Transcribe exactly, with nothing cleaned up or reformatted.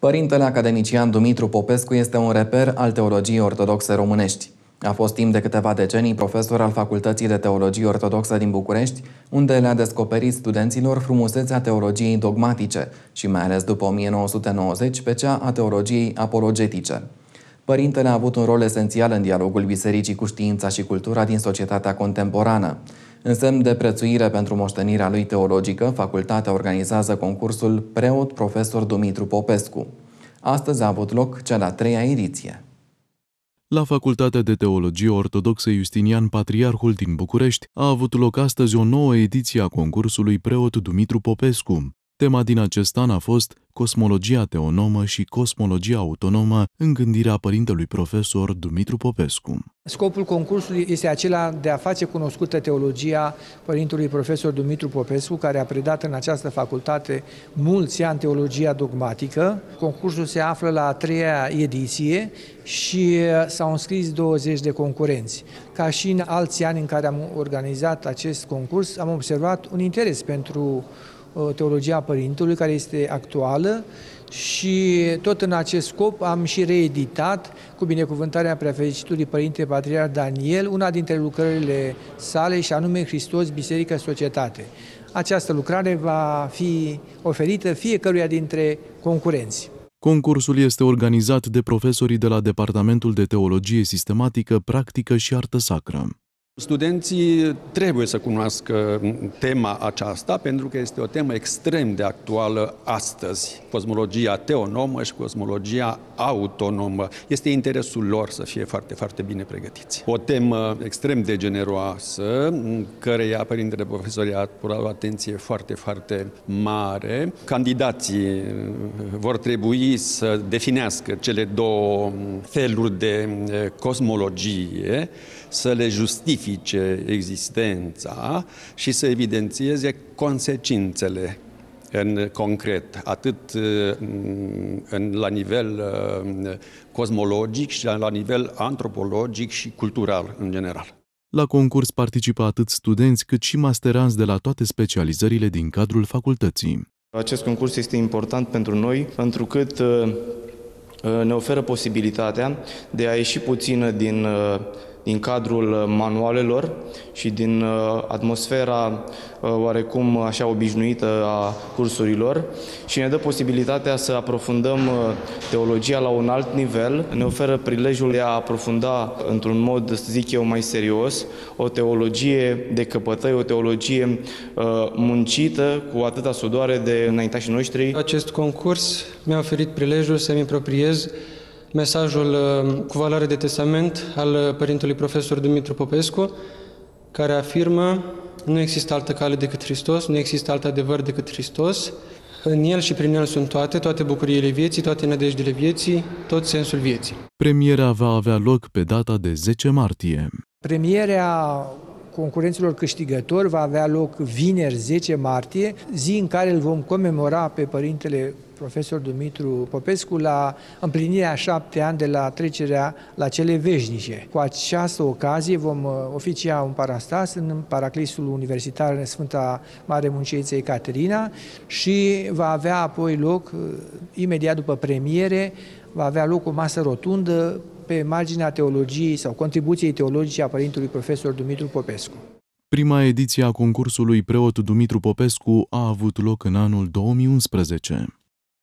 Părintele academician Dumitru Popescu este un reper al teologiei ortodoxe românești. A fost timp de câteva decenii profesor al Facultății de Teologie Ortodoxă din București, unde le-a descoperit studenților frumusețea teologiei dogmatice și mai ales după o mie nouă sute nouăzeci pe cea a teologiei apologetice. Părintele a avut un rol esențial în dialogul bisericii cu știința și cultura din societatea contemporană. În semn de prețuire pentru moștenirea lui teologică, facultatea organizează concursul Preot-Profesor Dumitru Popescu. Astăzi a avut loc cea de-a treia ediție. La Facultatea de Teologie Ortodoxă Justinian Patriarhul din București a avut loc astăzi o nouă ediție a concursului Preot Dumitru Popescu. Tema din acest an a fost Cosmologia teonomă și Cosmologia autonomă în gândirea părintelui profesor Dumitru Popescu. Scopul concursului este acela de a face cunoscută teologia părintelui profesor Dumitru Popescu, care a predat în această facultate mulți ani teologia dogmatică. Concursul se află la a treia ediție și s-au înscris douăzeci de concurenți. Ca și în alți ani în care am organizat acest concurs, am observat un interes pentru teologia părintelui, care este actuală, și tot în acest scop am și reeditat, cu binecuvântarea Preafericitului Părinte Patriarh Daniel, una dintre lucrările sale, și anume Hristos, Biserică, Societate. Această lucrare va fi oferită fiecăruia dintre concurenți. Concursul este organizat de profesorii de la Departamentul de Teologie Sistematică, Practică și Artă Sacră. Studenții trebuie să cunoască tema aceasta pentru că este o temă extrem de actuală astăzi. Cosmologia teonomă și cosmologia autonomă. Este interesul lor să fie foarte, foarte bine pregătiți. O temă extrem de generoasă, în căreia părintele profesor i-a pus o atenție foarte, foarte mare. Candidații vor trebui să definească cele două feluri de cosmologie, să le justifice existența și să evidențieze consecințele în concret, atât în, la nivel cosmologic și la nivel antropologic și cultural în general. La concurs participă atât studenți cât și masteranți de la toate specializările din cadrul facultății. Acest concurs este important pentru noi, pentru că ne oferă posibilitatea de a ieși puțin din din cadrul manualelor și din atmosfera oarecum așa obișnuită a cursurilor și ne dă posibilitatea să aprofundăm teologia la un alt nivel, ne oferă prilejul de a aprofunda într-un mod, să zic eu, mai serios, o teologie de căpătăi, o teologie muncită cu atâta sudoare de înaintașii noștri. Acest concurs mi-a oferit prilejul să-mi apropiez mesajul cu valoare de testament al părintelui profesor Dumitru Popescu, care afirmă: nu există altă cale decât Hristos, nu există alt adevăr decât Hristos. În El și prin El sunt toate, toate bucuriile vieții, toate nădejdile vieții, tot sensul vieții. Premiera va avea loc pe data de zece martie. Premierea concurenților câștigători va avea loc vineri zece martie, zi în care îl vom comemora pe părintele profesor Dumitru Popescu la împlinirea șapte ani de la trecerea la cele veșnice. Cu această ocazie vom oficia un parastas în Paraclisul Universitar în Sfânta Mare Munceiță Ecaterina și va avea apoi loc, imediat după premiere, va avea loc o masă rotundă pe marginea teologiei sau contribuției teologice a părintelui profesor Dumitru Popescu. Prima ediție a concursului Preot Dumitru Popescu a avut loc în anul două mii unsprezece.